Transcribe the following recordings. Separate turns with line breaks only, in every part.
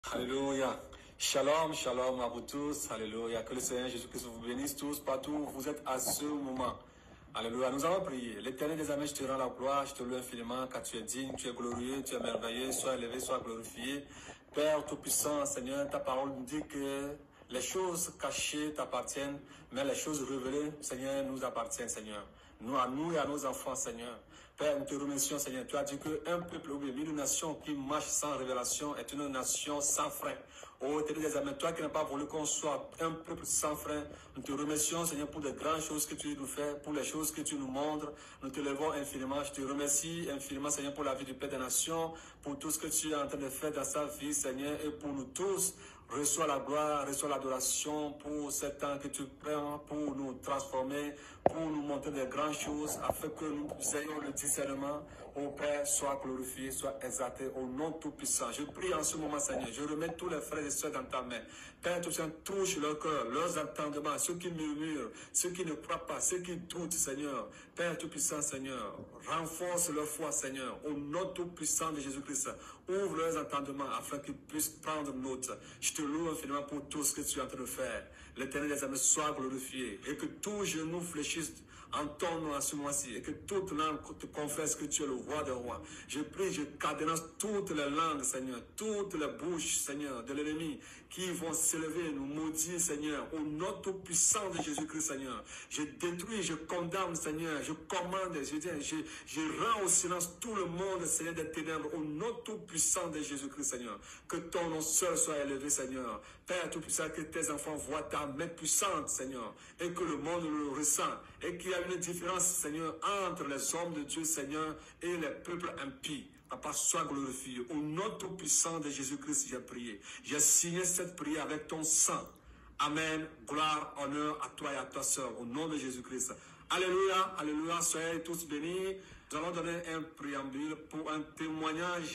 Alléluia. Shalom, shalom à vous tous. Alléluia. Que le Seigneur Jésus-Christ vous bénisse tous partout où vous êtes à ce moment. Alléluia. Nous allons prier. L'Éternel des armées, je te rends la gloire, je te loue infiniment, car tu es digne, tu es glorieux, tu es merveilleux. Sois élevé, sois glorifié. Père Tout-Puissant, Seigneur, ta parole nous dit que les choses cachées t'appartiennent, mais les choses révélées, Seigneur, nous appartiennent, Seigneur. Nous, à nous et à nos enfants, Seigneur. Père, nous te remercions, Seigneur. Tu as dit qu'un peuple ou bien une nation qui marche sans révélation est une nation sans frein. Oh, Éternel des armées, toi qui n'as pas voulu qu'on soit un peuple sans frein, nous te remercions, Seigneur, pour les grandes choses que tu nous fais, pour les choses que tu nous montres. Nous te levons infiniment. Je te remercie infiniment, Seigneur, pour la vie du Père des Nations, pour tout ce que tu es en train de faire dans sa vie, Seigneur, et pour nous tous. Reçois la gloire, reçois l'adoration pour ce temps que tu prends pour nous transformer, pour nous montrer des grandes choses, afin que nous ayons le discernement. Ô Père, sois glorifié, sois exalté au nom tout-puissant. Je prie en ce moment, Seigneur. Je remets tous les frères et sœurs dans ta main. Père tout-puissant, touche leur cœur, leurs entendements, ceux qui murmurent, ceux qui ne croient pas, ceux qui doutent, Seigneur. Père tout-puissant, Seigneur, renforce leur foi, Seigneur, au nom tout-puissant de Jésus-Christ. Ouvre leurs entendements afin qu'ils puissent prendre note. Je te loue infiniment pour tout ce que tu es en train de faire. L'Éternel des armées soit glorifié et que tout genou fléchisse en ton nom à ce mois-ci et que toute langue te confesse que tu es le roi des rois. Je prie, je cadenasse toutes les langues, Seigneur, toutes les bouches, Seigneur, de l'ennemi qui vont s'élever, nous maudire, Seigneur, au nom tout-puissant de Jésus-Christ, Seigneur. Je détruis, je condamne, Seigneur, je commande, je rends au silence tout le monde, Seigneur, des ténèbres, au nom tout-puissant de Jésus-Christ, Seigneur. Que ton nom seul soit élevé, Seigneur. Père tout-puissant, que tes enfants voient ta main puissante, Seigneur, et que le monde le ressent, et qu'il y a une différence, Seigneur, entre les hommes de Dieu, Seigneur, et les peuples impies. Papa, sois glorifié. Au nom tout-puissant de Jésus-Christ, j'ai prié. J'ai signé cette prière avec ton sang. Amen. Gloire, honneur à toi et à ta sœur. Au nom de Jésus-Christ. Alléluia, alléluia. Soyez tous bénis. Nous allons donner un préambule pour un témoignage.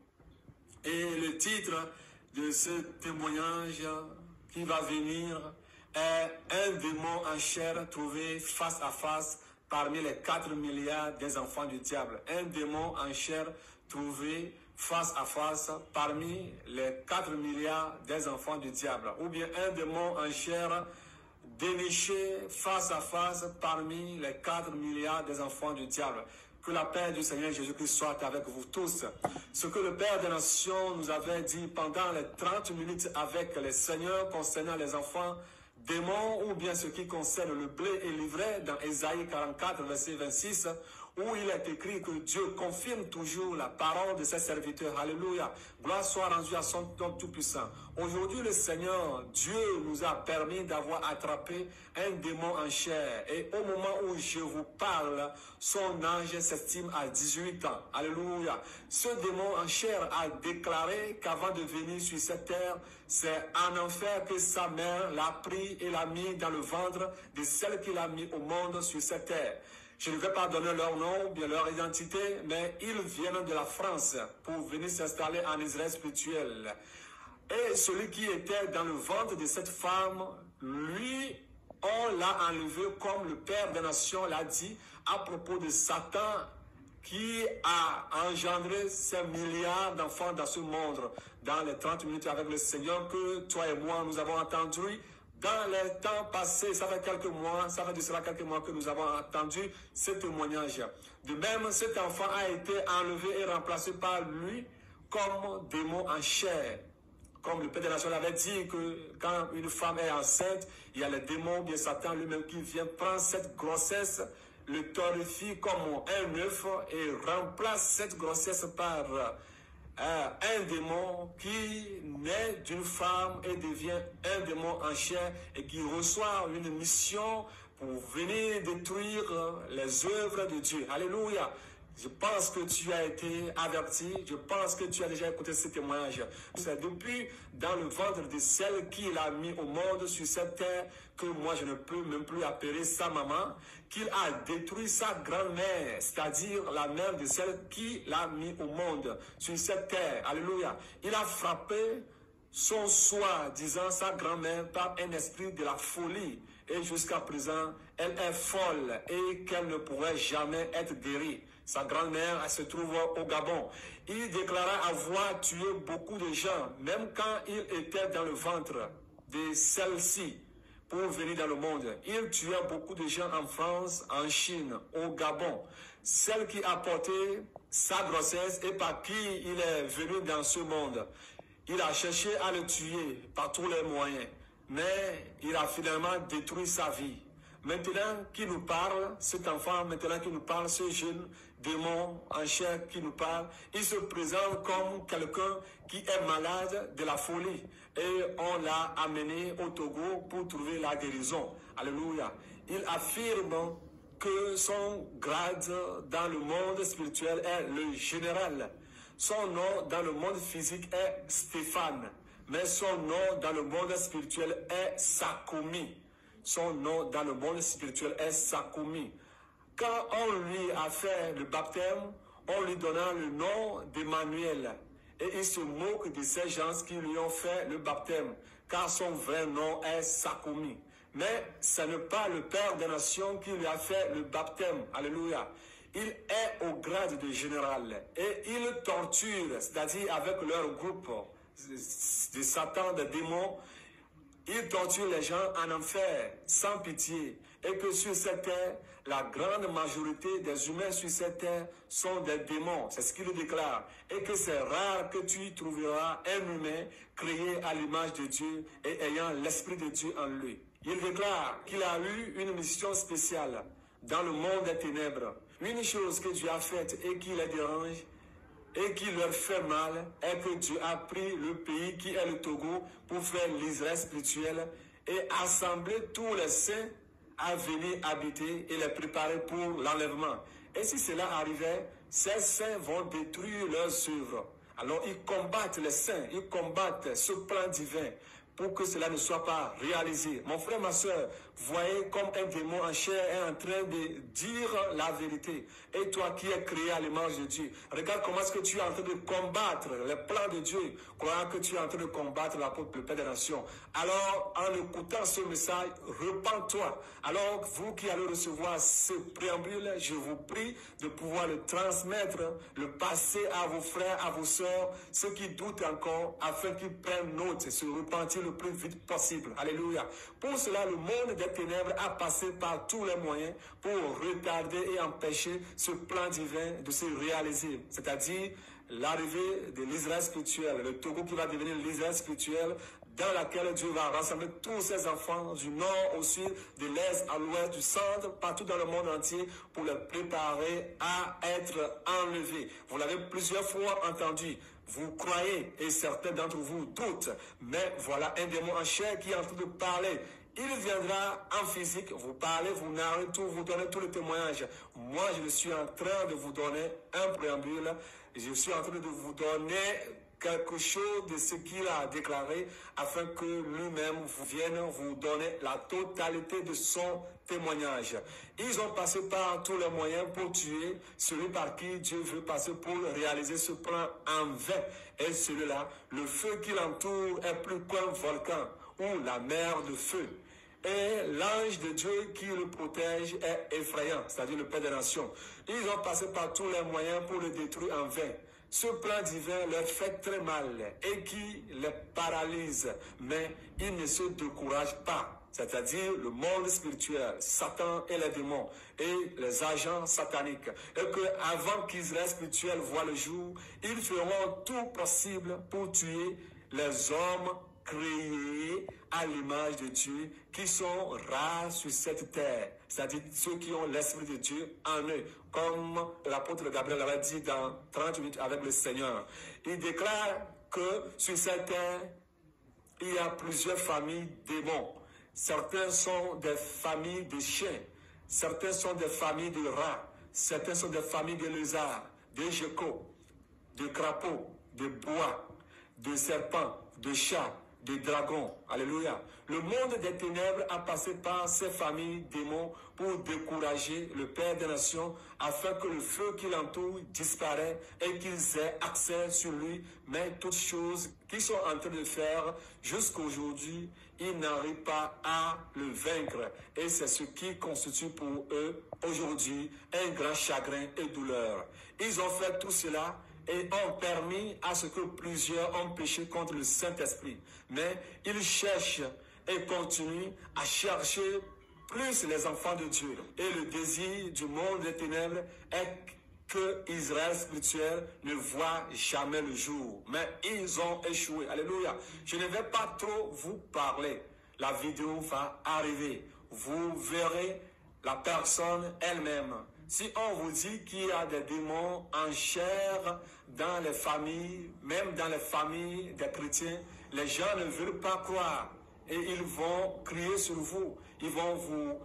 Et le titre de ce témoignage qui va venir est un démon en chair trouvé face à face parmi les 4 milliards des enfants du diable. Un démon en chair trouvé face à face parmi les 4 milliards des enfants du diable. Ou bien un démon en chair déniché face à face parmi les 4 milliards des enfants du diable. Que la paix du Seigneur Jésus-Christ soit avec vous tous. Ce que le Père des Nations nous avait dit pendant les 30 minutes avec les seigneurs concernant les enfants démons, ou bien ce qui concerne le blé et l'ivraie dans Ésaïe 44, verset 26, où il est écrit que Dieu confirme toujours la parole de ses serviteurs. Alléluia. Gloire soit rendue à son nom tout-puissant. Aujourd'hui, le Seigneur, Dieu nous a permis d'avoir attrapé un démon en chair. Et au moment où je vous parle, son ange s'estime à 18 ans. Alléluia. Ce démon en chair a déclaré qu'avant de venir sur cette terre, c'est en enfer que sa mère l'a pris et l'a mis dans le ventre de celle qu'il a mis au monde sur cette terre. Je ne vais pas donner leur nom, bien leur identité, mais ils viennent de la France pour venir s'installer en Israël spirituel. Et celui qui était dans le ventre de cette femme, lui, on l'a enlevé comme le Père des Nations l'a dit à propos de Satan qui a engendré ces milliards d'enfants dans ce monde. Dans les 30 minutes avec le Seigneur que toi et moi nous avons entendu, dans les temps passés, ça fait quelques mois, ça fait de cela quelques mois que nous avons entendu ce témoignage. De même, cet enfant a été enlevé et remplacé par lui comme démon en chair. Comme le Père des Nations l'avait dit, que quand une femme est enceinte, il y a le démon, bien Satan lui-même qui vient prendre cette grossesse, le torréfie comme un œuf et remplace cette grossesse par un démon qui naît d'une femme et devient un démon en chair et qui reçoit une mission pour venir détruire les œuvres de Dieu. Alléluia. Je pense que tu as été averti, je pense que tu as déjà écouté ce témoignage. C'est depuis dans le ventre de celle qu'il a mis au monde sur cette terre que moi je ne peux même plus appeler sa maman, qu'il a détruit sa grand-mère, c'est-à-dire la mère de celle qui l'a mis au monde sur cette terre. Alléluia. Il a frappé son soi-disant sa grand-mère par un esprit de la folie. Et jusqu'à présent, elle est folle et qu'elle ne pourrait jamais être guérie. Sa grand-mère, elle se trouve au Gabon. Il déclara avoir tué beaucoup de gens, même quand il était dans le ventre de celle-ci, pour venir dans le monde. Il tua beaucoup de gens en France, en Chine, au Gabon. Celle qui a porté sa grossesse et par qui il est venu dans ce monde. Il a cherché à le tuer par tous les moyens, mais il a finalement détruit sa vie. Maintenant qu'il nous parle, cet enfant, maintenant qu'il nous parle, ce jeune démon en chair qui nous parle, il se présente comme quelqu'un qui est malade de la folie. Et on l'a amené au Togo pour trouver la guérison. Alléluia. Il affirme que son grade dans le monde spirituel est le général. Son nom dans le monde physique est Stéphane, mais son nom dans le monde spirituel est Sakoumi. Son nom dans le monde spirituel est Sakoumi. Quand on lui a fait le baptême, on lui donna le nom d'Emmanuel. Et il se moque de ces gens qui lui ont fait le baptême, car son vrai nom est Sakoumi. Mais ce n'est pas le Père des Nations qui lui a fait le baptême. Alléluia. Il est au grade de général et il torture, c'est-à-dire avec leur groupe de Satan, de démons, il torture les gens en enfer sans pitié et que sur cette terre, la grande majorité des humains sur cette terre sont des démons. C'est ce qu'il déclare. Et que c'est rare que tu trouveras un humain créé à l'image de Dieu et ayant l'Esprit de Dieu en lui. Il déclare qu'il a eu une mission spéciale dans le monde des ténèbres. Une chose que Dieu a faite et qui les dérange et qui leur fait mal est que Dieu a pris le pays qui est le Togo pour faire l'Israël spirituel et assembler tous les saints à venir habiter et les préparer pour l'enlèvement. Et si cela arrivait, ces saints vont détruire leurs œuvres. Alors ils combattent les saints, ils combattent ce plan divin pour que cela ne soit pas réalisé. Mon frère, ma soeur, voyez comme un démon en chair est en train de dire la vérité. Et toi qui es créé à l'image de Dieu, regarde comment est-ce que tu es en train de combattre les plans de Dieu, croyant que tu es en train de combattre l'apôtre, le Père des Nations. Alors, en écoutant ce message, repens-toi. Alors, vous qui allez recevoir ce préambule, je vous prie de pouvoir le transmettre, le passer à vos frères, à vos sœurs, ceux qui doutent encore, afin qu'ils prennent note et se repentir le plus vite possible. Alléluia. Pour cela, le monde des ténèbres a passé par tous les moyens pour retarder et empêcher ce plan divin de se réaliser. C'est-à-dire l'arrivée de l'Israël spirituel, le Togo qui va devenir l'Israël spirituel, dans laquelle Dieu va rassembler tous ses enfants du nord au sud, de l'est à l'ouest, du centre, partout dans le monde entier, pour les préparer à être enlevés. Vous l'avez plusieurs fois entendu. Vous croyez et certains d'entre vous doutent, mais voilà un démon en chair qui est en train de parler. Il viendra en physique, vous parlez, vous narrez tout, vous donnez tout le témoignage. Moi, je suis en train de vous donner un préambule. Je suis en train de vous donner quelque chose de ce qu'il a déclaré afin que lui-même vienne vous donner la totalité de son témoignage. Ils ont passé par tous les moyens pour tuer celui par qui Dieu veut passer pour réaliser ce plan en vain. Et celui-là, le feu qui l'entoure est plus qu'un volcan ou la mer de feu. Et l'ange de Dieu qui le protège est effrayant, c'est-à-dire le Père des Nations. Ils ont passé par tous les moyens pour le détruire en vain. Ce plan divin leur fait très mal et qui les paralyse, mais ils ne se découragent pas. C'est-à-dire le monde spirituel, Satan et les démons et les agents sataniques. Et qu'avant qu'Israël spirituel voie le jour, ils feront tout possible pour tuer les hommes créés à l'image de Dieu, qui sont rares sur cette terre, c'est-à-dire ceux qui ont l'Esprit de Dieu en eux, comme l'apôtre Gabriel avait dit dans 30 minutes avec le Seigneur. Il déclare que sur cette terre, il y a plusieurs familles de démons. Certains sont des familles de chiens, certains sont des familles de rats, certains sont des familles de lézards, de geckos, de crapauds, de bois, de serpents, de chats, des dragons. Alléluia. Le monde des ténèbres a passé par ces familles démons pour décourager le Père des Nations afin que le feu qui l'entoure disparaisse et qu'ils aient accès sur lui. Mais toutes choses qu'ils sont en train de faire jusqu'aujourd'hui, ils n'arrivent pas à le vaincre. Et c'est ce qui constitue pour eux aujourd'hui un grand chagrin et douleur. Ils ont fait tout cela et ont permis à ce que plusieurs ont péché contre le Saint-Esprit. Mais ils cherchent et continuent à chercher plus les enfants de Dieu. Et le désir du monde des ténèbres est que Israël spirituel ne voit jamais le jour. Mais ils ont échoué. Alléluia. Je ne vais pas trop vous parler. La vidéo va arriver. Vous verrez la personne elle-même. Si on vous dit qu'il y a des démons en chair dans les familles, même dans les familles des chrétiens, les gens ne veulent pas croire. Et ils vont crier sur vous. Ils vont vous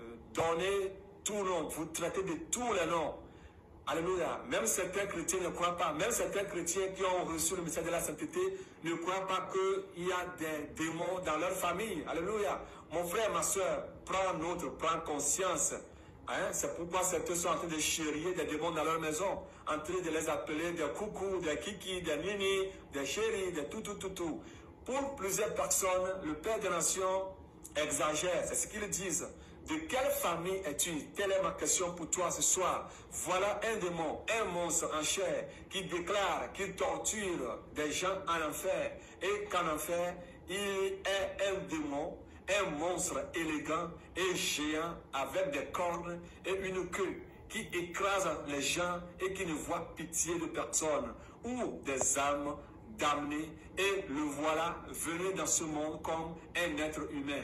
donner tout nom, vous traiter de tous les noms. Alléluia. Même certains chrétiens ne croient pas. Même certains chrétiens qui ont reçu le message de la sainteté ne croient pas qu'il y a des démons dans leur famille. Alléluia. Mon frère, ma soeur, prends conscience. Hein? C'est pourquoi certains sont en train de chérir des démons dans leur maison, en train de les appeler des coucous, des kiki, des nini, des chéris, des tout. Pour plusieurs personnes, le Père des Nations exagère. C'est ce qu'ils disent. De quelle famille es-tu? Telle est ma question pour toi ce soir. Voilà un démon, un monstre en chair qui déclare qu'il torture des gens en enfer. Et qu'en enfer, il est un démon, un monstre élégant et géant avec des cornes et une queue qui écrase les gens et qui ne voit pitié de personne, ou des âmes damnées, et le voilà venu dans ce monde comme un être humain.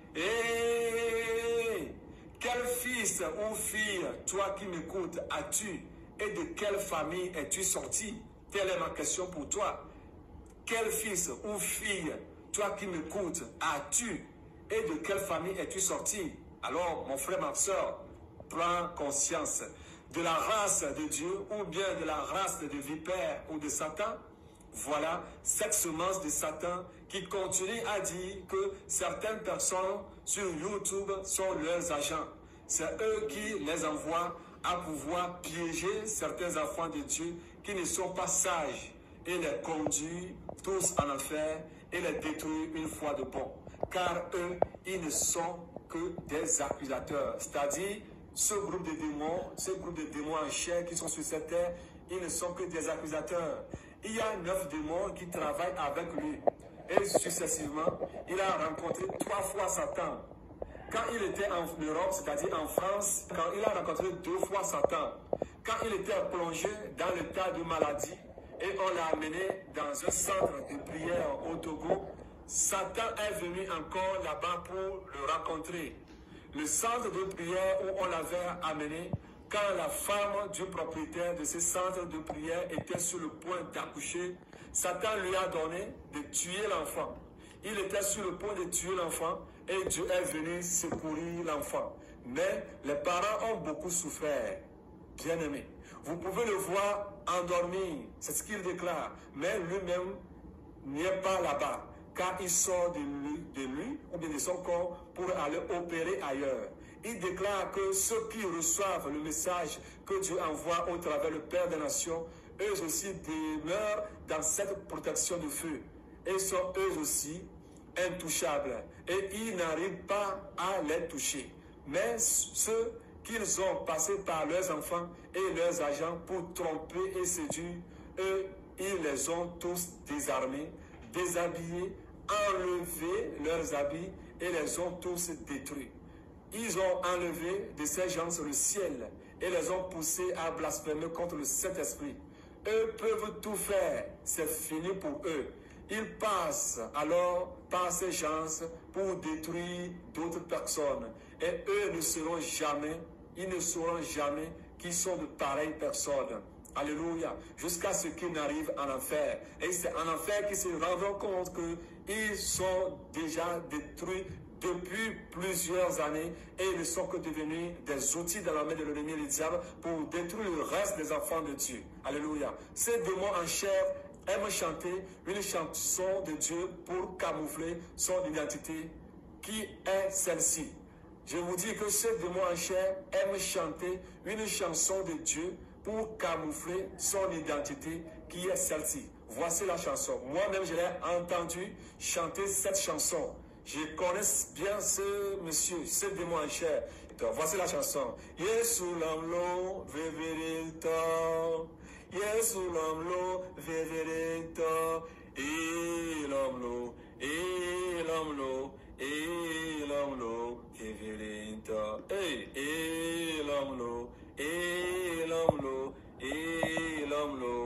Et quel fils ou fille, toi qui m'écoutes, as-tu? Et de quelle famille es-tu sorti? Telle est ma question pour toi. Quel fils ou fille, toi qui m'écoutes, as-tu? Et de quelle famille es-tu sorti? Alors, mon frère, ma soeur, prends conscience de la race de Dieu ou bien de la race de vipère ou de Satan. Voilà cette semence de Satan qui continue à dire que certaines personnes sur YouTube sont leurs agents. C'est eux qui les envoient à pouvoir piéger certains enfants de Dieu qui ne sont pas sages et les conduire tous en enfer et les détruire une fois de bon. Car eux, ils ne sont que des accusateurs. C'est-à-dire, ce groupe de démons en chair qui sont sur cette terre, ils ne sont que des accusateurs. Il y a 9 démons qui travaillent avec lui. Et successivement, il a rencontré 3 fois Satan. Quand il était en Europe, c'est-à-dire en France, quand il a rencontré 2 fois Satan. Quand il était plongé dans l'état de maladie et on l'a amené dans un centre de prière au Togo, Satan est venu encore là-bas pour le rencontrer. Le centre de prière où on l'avait amené, quand la femme du propriétaire de ce centre de prière était sur le point d'accoucher, Satan lui a donné de tuer l'enfant. Il était sur le point de tuer l'enfant et Dieu est venu secourir l'enfant. Mais les parents ont beaucoup souffert, bien aimé. Vous pouvez le voir endormi, c'est ce qu'il déclare. Mais lui-même n'est pas là-bas, car il sort de lui ou bien de son corps pour aller opérer ailleurs. Il déclare que ceux qui reçoivent le message que Dieu envoie au travers le Père des Nations, eux aussi demeurent dans cette protection de feu. Et sont eux aussi intouchables. Et ils n'arrivent pas à les toucher. Mais ceux qu'ils ont passés par leurs enfants et leurs agents pour tromper et séduire, eux, ils les ont tous désarmés, déshabillés, enlevé leurs habits et les ont tous détruits. Ils ont enlevé de ces gens le ciel et les ont poussés à blasphémer contre le Saint-Esprit. Eux peuvent tout faire, c'est fini pour eux. Ils passent alors par ces gens pour détruire d'autres personnes. Et eux ne sauront jamais, ils ne sauront jamais qui sont de pareilles personnes. Alléluia. Jusqu'à ce qu'ils n'arrivent en enfer. Et c'est en enfer qu'ils se rendront compte qu'ils sont déjà détruits depuis plusieurs années et ils ne sont que devenus des outils dans la main de l'ennemi, le diable, pour détruire le reste des enfants de Dieu. Alléluia. Ces démons en chair aime chanter une chanson de Dieu pour camoufler son identité, qui est celle-ci. Je vous dis que ce démon en chair aime chanter une chanson de Dieu pour camoufler son identité, qui est celle-ci. Voici la chanson. Moi-même, je l'ai entendu chanter cette chanson. Je connais bien ce monsieur, ce démon en chair. Donc, voici la chanson. Yesu l'amlo veverito, Yesu l'amlo veverito, et l'amlo, et l'amlo, et l'amlo veverito, et l'amlo, et l'amlo, et l'amlo.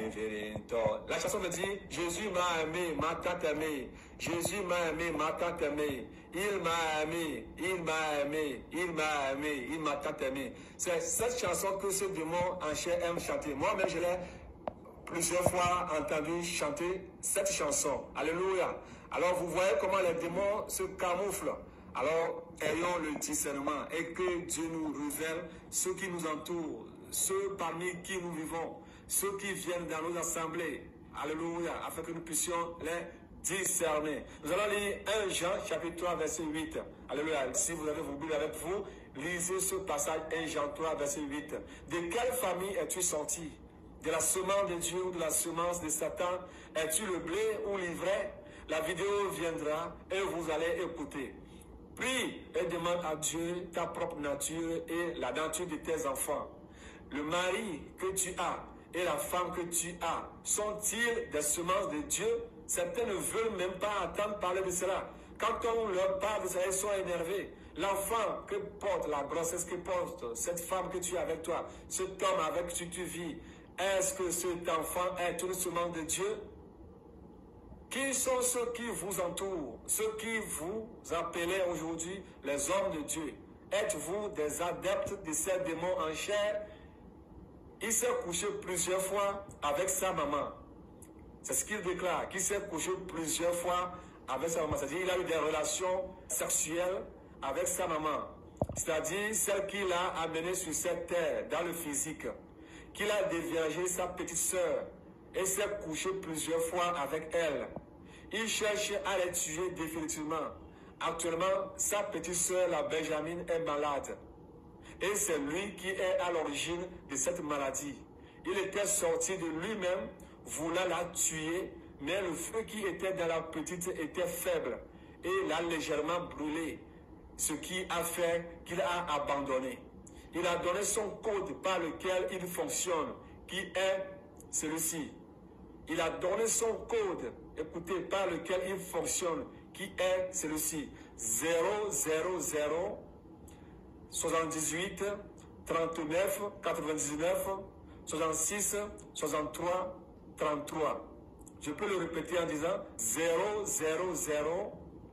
La chanson me dit, Jésus m'a aimé, m'a tant aimé. Jésus m'a aimé, m'a tant aimé. Il m'a aimé, il m'a aimé, il m'a aimé, il m'a tant aimé. C'est cette chanson que ce démon en chair aime chanter. Moi-même, je l'ai plusieurs fois entendu chanter cette chanson. Alléluia. Alors, vous voyez comment les démons se camouflent. Alors, ayons le discernement et que Dieu nous révèle ceux qui nous entourent, ceux parmi qui nous vivons, ceux qui viennent dans nos assemblées. Alléluia. Afin que nous puissions les discerner. Nous allons lire 1 Jean chapitre 3 verset 8. Alléluia. Si vous avez vos Bibles avec vous, lisez ce passage 1 Jean 3 verset 8. De quelle famille es-tu sorti? De la semence de Dieu ou de la semence de Satan? Es-tu le blé ou l'ivraie? La vidéo viendra et vous allez écouter. Prie et demande à Dieu ta propre nature et la nature de tes enfants. Le mari que tu as et la femme que tu as sont-ils des semences de Dieu? Certains ne veulent même pas entendre parler de cela. Quand on leur parle de cela, ils sont énervés. L'enfant que porte, la grossesse que porte, cette femme que tu as avec toi, cet homme avec qui tu vis, est-ce que cet enfant est une semence de Dieu? Qui sont ceux qui vous entourent, ceux qui vous appelez aujourd'hui les hommes de Dieu? Êtes-vous des adeptes de ces démons en chair? Il s'est couché plusieurs fois avec sa maman. C'est ce qu'il déclare, qu'il s'est couché plusieurs fois avec sa maman. C'est-à-dire qu'il a eu des relations sexuelles avec sa maman. C'est-à-dire celle qu'il a amenée sur cette terre, dans le physique. Qu'il a déviagé sa petite sœur et s'est couché plusieurs fois avec elle. Il cherche à les tuer définitivement. Actuellement, sa petite sœur, la Benjamin, est malade. Et c'est lui qui est à l'origine de cette maladie. Il était sorti de lui-même, voulant la tuer, mais le feu qui était dans la petite était faible et l'a légèrement brûlé, ce qui a fait qu'il a abandonné. Il a donné son code par lequel il fonctionne, qui est celui-ci. Il a donné son code, écoutez, par lequel il fonctionne, qui est celui-ci. 000 78 39 99 66 63 33. Je peux le répéter en disant 000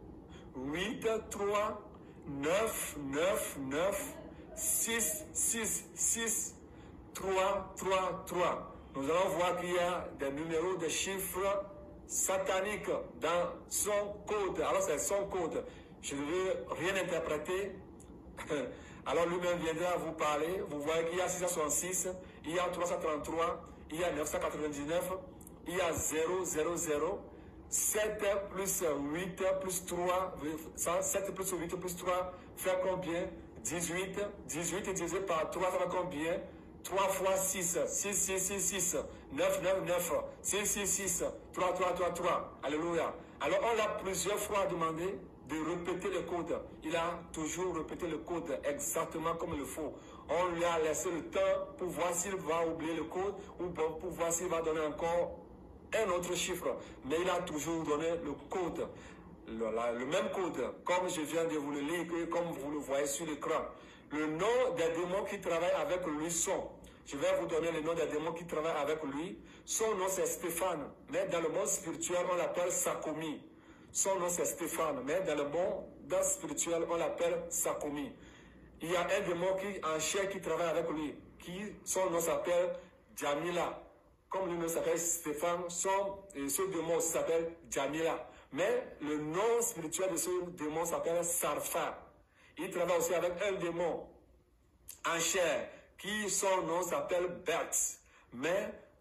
83 9 9 9 6 6 6 3 3 3. Nous allons voir qu'il y a des numéros, des chiffres sataniques dans son code. Alors c'est son code. Je ne veux rien interpréter. Alors lui-même viendra vous parler. Vous voyez qu'il y a 666, il y a 333, il y a 999, il y a 000, 7 plus 8 plus 3, 7 plus 8 plus 3 fait combien? 18. 18 divisé par 3 ça fait combien? 3 fois 6, 6, 6, 6, 6, 9, 9, 9, 6, 6, 6, 3, 3, 3, 3. Alléluia. Alors on l'a plusieurs fois demandé de répéter le code. Il a toujours répété le code exactement comme il le faut. On lui a laissé le temps pour voir s'il va oublier le code ou pour voir s'il va donner encore un autre chiffre. Mais il a toujours donné le code, le même code, comme je viens de vous le lire et comme vous le voyez sur l'écran. Le nom des démons qui travaillent avec lui sont, je vais vous donner le nom des démons qui travaillent avec lui. Son nom c'est Stéphane, mais dans le monde spirituel on l'appelle Sakomi. Son nom c'est Stéphane, mais dans le monde spirituel on l'appelle Sakomi. Il y a un démon en chair qui travaille avec lui, son nom s'appelle Jamila. Comme lui-même s'appelle Stéphane, ce démon s'appelle Jamila. Mais le nom spirituel de ce démon s'appelle Sarfa. Il travaille aussi avec un démon en chair, son nom s'appelle Bert. Mais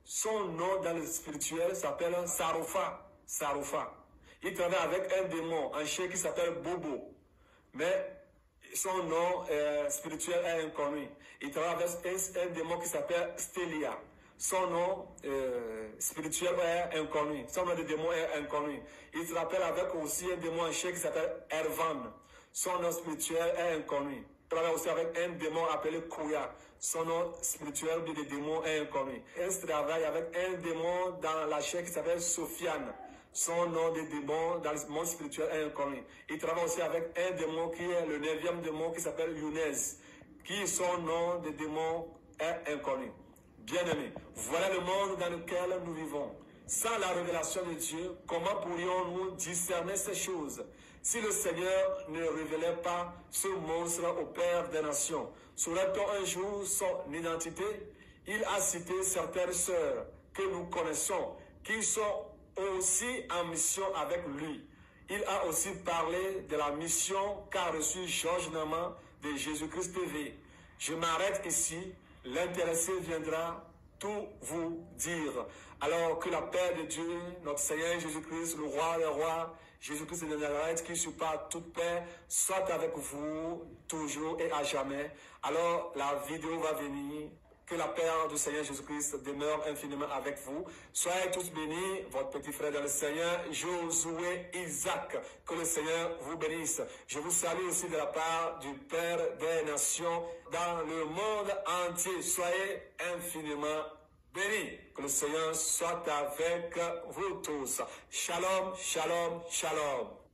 Son nom dans le spirituel s'appelle Sarofa. Sarofa. Il travaille avec un démon, un chien qui s'appelle Bobo. Mais son nom spirituel est inconnu. Il travaille avec un démon qui s'appelle Stélia. Son nom spirituel est inconnu. Son nom de démon est inconnu. Il travaille avec aussi un démon, un chien qui s'appelle Ervan. Son nom spirituel est inconnu. Il travaille aussi avec un démon appelé Kouya. Son nom spirituel de démon est inconnu. Il travaille avec un démon dans la chair qui s'appelle Sofiane. Son nom de démon dans le monde spirituel est inconnu. Il travaille aussi avec un démon qui est le 9e démon qui s'appelle Younes, qui son nom de démon est inconnu. Bien-aimés, voilà le monde dans lequel nous vivons. Sans la révélation de Dieu, comment pourrions-nous discerner ces choses? Si le Seigneur ne révélait pas ce monstre au Père des nations, saurait-on un jour son identité? Il a cité certaines sœurs que nous connaissons, qui sont aussi en mission avec lui. Il a aussi parlé de la mission qu'a reçue Georges Naman de Jésus-Christ TV. Je m'arrête ici. L'intéressé viendra tout vous dire. Alors que la paix de Dieu, notre Seigneur Jésus-Christ, le roi des rois, Jésus-Christ de Nazareth, qui surpasse toute paix, soit avec vous toujours et à jamais. Alors la vidéo va venir. Que la paix du Seigneur Jésus-Christ demeure infiniment avec vous. Soyez tous bénis, votre petit frère dans le Seigneur, Josué Isaac. Que le Seigneur vous bénisse. Je vous salue aussi de la part du Père des nations dans le monde entier. Soyez infiniment bénis. Que le Seigneur soit avec vous tous. Shalom, shalom, shalom.